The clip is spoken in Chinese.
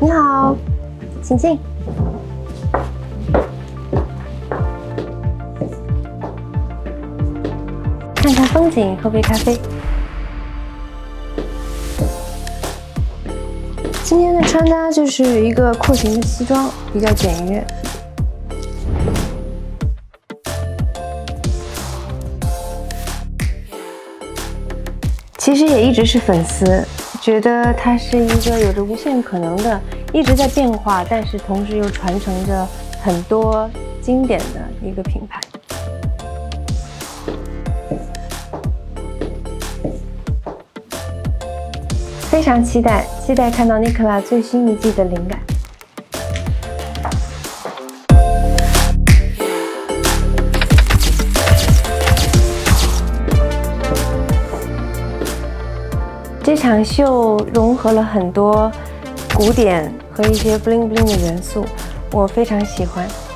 你好，请进。看看风景，喝杯咖啡。今天的穿搭就是一个廓形的西装，比较简约。其实也一直是粉丝，觉得它是一个有着无限可能的，一直在变化，但是同时又传承着很多经典的一个品牌。非常期待看到 Nicola 最新一季的灵感。这场秀融合了很多古典和一些 bling bling 的元素，我非常喜欢。